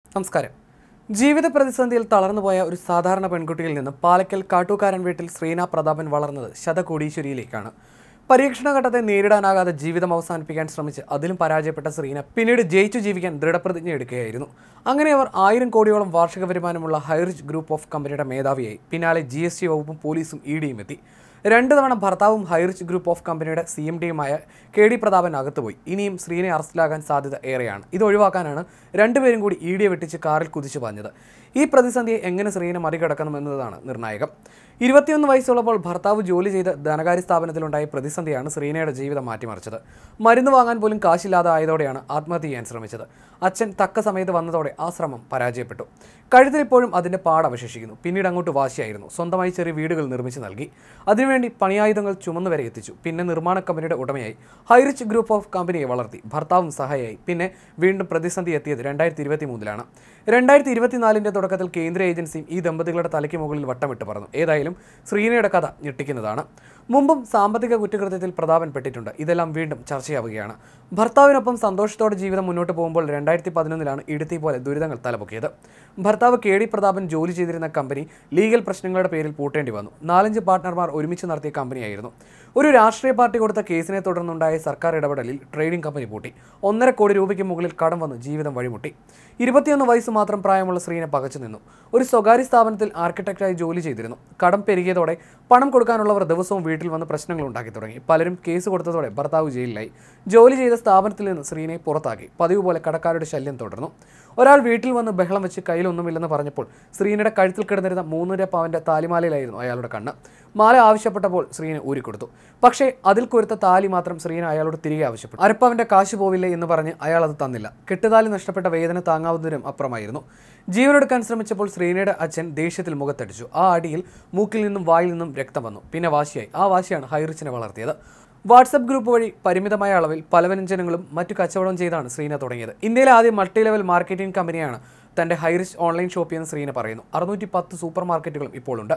നമസ്കാരം. ജീവിത പ്രതിസന്ധിയിൽ തളർന്നുപോയ ഒരു സാധാരണ പെൺകുട്ടിയിൽ നിന്ന് പാലക്കൽ കാട്ടൂക്കാരൻ വീട്ടിൽ ശ്രീന പ്രതാപൻ വളർന്നത് ശതകോടീശ്വരിയിലേക്കാണ്. പരീക്ഷണഘട്ടത്തെ നേരിടാനാകാതെ ജീവിതം അവസാനിപ്പിക്കാൻ ശ്രമിച്ച് അതിലും പരാജയപ്പെട്ട ശ്രീന പിന്നീട് ജയിച്ചു ജീവിക്കാൻ ദൃഢപ്രതിജ്ഞ എടുക്കുകയായിരുന്നു. അങ്ങനെ അവർ 1000 കോടിയോളം വാർഷിക വരുമാനമുള്ള ഹൈറിച്ച് ഗ്രൂപ്പ് ഓഫ് കമ്പനിയുടെ മേധാവിയായി. പിന്നാലെ GST വകുപ്പും പോലീസും EDയും എത്തി. 2 തവണ ഭർത്താവും ഹൈറിച്ച് ഗ്രൂപ്പ് ഓഫ് കമ്പനിയുടെ CMDയുമായ KD പ്രതാപൻ അകത്തുപോയി. ഇനിയും ശ്രീനെ അറസ്റ്റിലാകാൻ സാധ്യത ഏറെയാണ്. ഇത് ഒഴിവാക്കാനാണ് രണ്ടുപേരും കൂടി EDയെ വെട്ടിച്ച് കാറിൽ കുതിച്ചു പാഞ്ഞത്. ഈ പ്രതിസന്ധിയെ എങ്ങനെ ശ്രീനെ മറികടക്കണമെന്നതാണ് നിർണായകം. 21 വയസ്സുള്ളപ്പോൾ ഭർത്താവ് ജോലി ചെയ്ത ധനകാര്യ സ്ഥാപനത്തിലുണ്ടായ പ്രതിസന്ധിയാണ് ശ്രീനയുടെ ജീവിതം മാറ്റിമറിച്ചത്. മരുന്ന് വാങ്ങാൻ പോലും കാശില്ലാതെ ആയതോടെയാണ് ആത്മഹത്യ ചെയ്യാൻ ശ്രമിച്ചത്. അച്ഛൻ തക്ക സമയത്ത് വന്നതോടെ ആ ശ്രമം പരാജയപ്പെട്ടു. കഴുത്തിൽ ഇപ്പോഴും അതിൻ്റെ പാടവശേഷിക്കുന്നു. പിന്നീട് അങ്ങോട്ട് വാശിയായിരുന്നു. സ്വന്തമായി ചെറിയ വീടുകൾ നിർമ്മിച്ച് നൽകി. അതിനുവേണ്ടി പണിയായുധങ്ങൾ ചുമന്നു വരെ എത്തിച്ചു. പിന്നെ നിർമ്മാണ കമ്പനിയുടെ ഉടമയായി. ഹൈറിച്ച് ഗ്രൂപ്പ് ഓഫ് കമ്പനിയെ വളർത്തി. ഭർത്താവും സഹായിയായി. പിന്നെ വീണ്ടും പ്രതിസന്ധി എത്തിയത് 2023-ലാണ്. 2024-ന്റെ തുടക്കത്തിൽ കേന്ദ്ര ഏജൻസിയും ഈ ദമ്പതികളുടെ തലയ്ക്ക് മുകളിൽ വട്ടമിട്ട് പറന്നു. ഏതായാലും ശ്രീനയുടെ കഥ ഞെട്ടിക്കുന്നതാണ്. മുമ്പും സാമ്പത്തിക കുറ്റകൃത്യത്തിൽ പ്രതാപൻ പെട്ടിട്ടുണ്ട്. ഇതെല്ലാം വീണ്ടും ചർച്ചയാവുകയാണ്. ഭർത്താവിനൊപ്പം സന്തോഷത്തോടെ ജീവിതം മുന്നോട്ട് പോകുമ്പോൾ 2011-ലാണ് ഇടുത്തി പോലെ ദുരിതങ്ങൾ തലപൊക്കിയത്. ഭർത്താവ് KD പ്രതാപൻ ജോലി ചെയ്തിരുന്ന കമ്പനി ലീഗൽ പ്രശ്നങ്ങളുടെ പേരിൽ പൂട്ടേണ്ടി വന്നു. 4-5 പാർട്ട്ണർമാർ ഒരുമിച്ച് നടത്തിയ കമ്പനിയായിരുന്നു. ഒരു രാഷ്ട്രീയ പാർട്ടി കൊടുത്ത കേസിനെ തുടർന്നുണ്ടായ സർക്കാർ ഇടപെടലിൽ ട്രേഡിംഗ് കമ്പനി പൂട്ടി. 1.5 കോടി രൂപയ്ക്ക് മുകളിൽ കടം വന്ന് ജീവിതം വഴിമുട്ടി. 21 വയസ്സ് മാത്രം പ്രായമുള്ള ശ്രീനെ പകച്ചു നിന്നു. ഒരു സ്വകാര്യ സ്ഥാപനത്തിൽ ആർക്കിടെക്റ്റായി ജോലി ചെയ്തിരുന്നു. കടം പെരുകിയതോടെ പണം കൊടുക്കാനുള്ളവർ ദിവസവും വീട്ടിൽ വന്ന് പ്രശ്നങ്ങൾ ഉണ്ടാക്കി തുടങ്ങി. പലരും കേസ് കൊടുത്തതോടെ ഭർത്താവ് ജയിലിലായി. ജോലി ചെയ്ത സ്ഥാപനത്തിൽ നിന്ന് ശ്രീനെ പുറത്താക്കി. പതിവ് പോലെ കടക്കാരുടെ ശല്യം തുടർന്നു. ഒരാൾ വീട്ടിൽ വന്ന് ബഹളം വെച്ച് കയ്യിലൊന്നുമില്ലെന്ന് പറഞ്ഞപ്പോൾ ശ്രീനയുടെ കഴുത്തിൽ കിടന്നിരുന്ന 300 പവന്റെ താലിമാലയിലായിരുന്നു അയാളുടെ കണ്ണ്. മാല ആവശ്യപ്പെട്ടപ്പോൾ ശ്രീന ഊരിക്കൊടുത്തു. പക്ഷേ അതിൽ കൊരുത്ത താലി മാത്രം ശ്രീന അയാളോട് തിരികെ ആവശ്യപ്പെട്ടു. അരപ്പവന്റെ കാശ് പോവില്ലേ എന്ന് പറഞ്ഞ് അയാൾ അത് തന്നില്ല. കെട്ടുതാലി നഷ്ടപ്പെട്ട വേദന താങ്ങാവുന്നതിനും അപ്പുറമായിരുന്നു. ജീവനെടുക്കാൻ ശ്രമിച്ചപ്പോൾ ശ്രീനയുടെ അച്ഛൻ ദേഷ്യത്തിൽ മുഖത്തടിച്ചു. ആ അടിയിൽ മൂക്കിൽ നിന്നും വായിൽ നിന്നും രക്തം വന്നു. പിന്നെ വാശിയായി. ആ വാശിയാണ് ഹൈറിച്ചിനെ വളർത്തിയത്. വാട്സപ്പ് ഗ്രൂപ്പ് വഴി പരിമിതമായ അളവിൽ പലവ്യഞ്ജനങ്ങളും മറ്റു കച്ചവടം ചെയ്താണ് ശ്രീന തുടങ്ങിയത്. ഇന്ത്യയിലെ ആദ്യ മൾട്ടി ലെവൽ മാർക്കറ്റിംഗ് കമ്പനിയാണ് തൻ്റെ ഹൈറിച്ച് ഓൺലൈൻ ഷോപ്പ് എന്ന് ശ്രീന പറയുന്നു. 610 സൂപ്പർ മാർക്കറ്റുകളും ഇപ്പോഴുണ്ട്.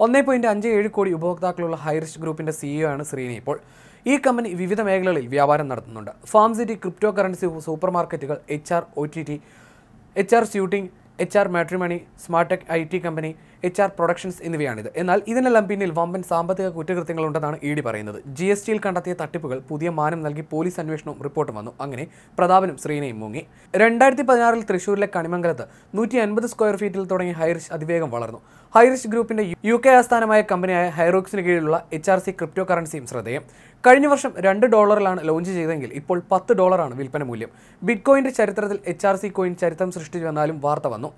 1.57 കോടി ഉപഭോക്താക്കളുള്ള ഹൈറിച്ച് ഗ്രൂപ്പിൻ്റെ CEO ആണ് ശ്രീന ഇപ്പോൾ. ഈ കമ്പനി വിവിധ മേഖലകളിൽ വ്യാപാരം നടത്തുന്നുണ്ട്. Farm city, crypto currency, super മാർക്കറ്റുകൾ, HR OTT, HR suiting, HR matrimony, smart tech IT company, HR productions എന്നിവയാണിത്. എന്നാൽ ഇതിനെല്ലാം പിന്നിൽ വമ്പൻ സാമ്പത്തിക കുറ്റകൃത്യങ്ങളുണ്ടെന്നാണ് ED പറയുന്നത്. GSTയിൽ കണ്ടെത്തിയ തട്ടിപ്പുകൾ പുതിയ മാനം നൽകി പോലീസ് അന്വേഷണവും റിപ്പോർട്ടും വന്നു. അങ്ങനെ പ്രതാപനും ശ്രീനയും മുങ്ങി. 2016-ൽ തൃശ്ശൂരിലെ കണിമംഗലത്ത് 150 സ്ക്വയർ ഫീറ്റിൽ തുടങ്ങിയ ഹൈറിച്ച് അതിവേഗം വളർന്നു. ഹൈറിച്ച് ഗ്രൂപ്പിന്റെ UK ആസ്ഥാനമായ കമ്പനിയായ ഹൈറോക്സിന് കീഴിലുള്ള HRC ക്രിപ്റ്റോ കറൻസിയും ശ്രദ്ധേയം. കഴിഞ്ഞ വർഷം $2 ലോഞ്ച് ചെയ്തെങ്കിൽ ഇപ്പോൾ $10 വിൽപ്പന മൂല്യം. ബിറ്റ്കോയിന്റെ ചരിത്രത്തിൽ HRC കോയിൻ ചരിത്രം സൃഷ്ടിച്ചു എന്നാലും വാർത്ത വന്നു.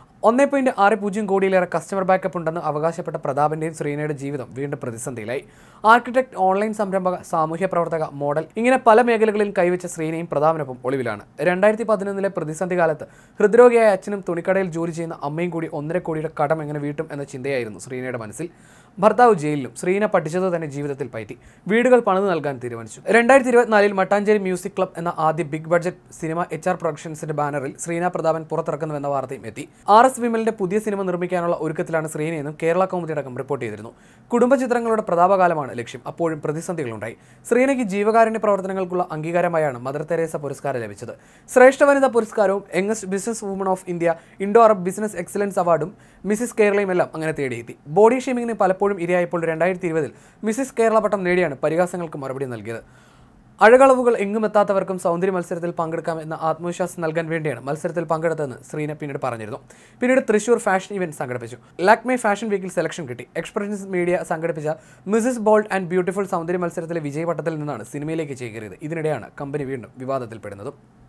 1.60 കോടിയിലേറെ കസ്റ്റമർ ബാക്കപ്പ് ഉണ്ടെന്ന് അവകാശപ്പെട്ട പ്രതാപന്റെയും ശ്രീനയുടെ ജീവിതം വീണ്ടും പ്രതിസന്ധിയിലായി. ആർക്കിടെക്ട്, ഓൺലൈൻ സംരംഭക, സാമൂഹ്യ പ്രവർത്തക, മോഡൽ ഇങ്ങനെ പല മേഖലകളിൽ കൈവച്ച ശ്രീനയും പ്രതാപനൊപ്പം ഒളിവിലാണ്. 2011-ലെ പ്രതിസന്ധി കാലത്ത് ഹൃദ്രോഗിയായ അച്ഛനും തുണിക്കടയിൽ ജോലി ചെയ്യുന്ന അമ്മയും കൂടി 1.5 കോടിയുടെ കടം എങ്ങനെ വീട്ടും എന്ന ചിന്തയായിരുന്നു ശ്രീനയുടെ മനസ്സിൽ. ഭർത്താവ് ജയിലിലും. ശ്രീന പഠിച്ചത് തന്നെ ജീവിതത്തിൽ പറ്റി. വീടുകൾ പണിത് നൽകാൻ തീരുമാനിച്ചു. 2024-ൽ മട്ടാഞ്ചേരി മ്യൂസിക് ക്ലബ് എന്ന ആദ്യ ബിഗ് ബഡ്ജറ്റ് സിനിമ HR പ്രൊഡക്ഷൻസിന്റെ ബാനറിൽ ശ്രീന പ്രതാപൻ പുറത്തിറക്കുന്നുവെന്ന വാർത്തയും എത്തി. RS വിമലിന്റെ പുതിയ സിനിമ നിർമ്മിക്കാനുള്ള ഒരുക്കത്തിലാണ് ശ്രീനയെന്നും കേരള കൗമുദി അടക്കം റിപ്പോർട്ട് ചെയ്തിരുന്നു. കുടുംബചിത്രങ്ങളുടെ പ്രതാപകാലമാണ് ലക്ഷ്യം. അപ്പോഴും പ്രതിസന്ധികളുണ്ടായി. ശ്രീനയ്ക്ക് ജീവകാരുണ്യ പ്രവർത്തനങ്ങൾക്കുള്ള അംഗീകാരമായാണ് മദർ തെരേസ പുരസ്കാരം ലഭിച്ചത്. ശ്രേഷ്ഠ വനിതാ പുരസ്കാരവും youngest business woman of India, Indo Arab business excellence അവാർഡും മിസിസ് കേരളയും എല്ലാം അങ്ങനെ തേടിയെത്തി. ബോഡി ഷേമിങ്ങിന് പലപ്പോഴും ഇരയായപ്പോൾ 2020-ൽ മിസിസ് കേരള പട്ടം നേടിയാണ് പരിഹാസങ്ങൾക്ക് മറുപടി നൽകിയത്. അഴകളവുകൾ എങ്ങും എത്താത്തവർക്കും സൗന്ദര്യ മത്സരത്തിൽ പങ്കെടുക്കാം എന്ന ആത്മവിശ്വാസം നൽകാൻ വേണ്ടിയാണ് മത്സരത്തിൽ പങ്കെടുത്തതെന്ന് ശ്രീന പിന്നീട് പറഞ്ഞിരുന്നു. പിന്നീട് തൃശ്ശൂർ ഫാഷൻ ഇവന്റ് സംഘടിപ്പിച്ചു. ലാക്മേ ഫാഷൻ വീക്കിൽ സെലക്ഷൻ കിട്ടി. എക്സ്പ്രഷൻസ് മീഡിയ സംഘടിപ്പിച്ച മിസിസ് ബോൾഡ് ആൻഡ് ബ്യൂട്ടിഫുൾ സൗന്ദര്യ മത്സരത്തിലെ വിജയപട്ടത്തിൽ നിന്നാണ് സിനിമയിലേക്ക് ചേക്കേറിയത്. ഇതിനിടെയാണ് കമ്പനി വീണ്ടും വിവാദത്തിൽപ്പെടുന്നതും.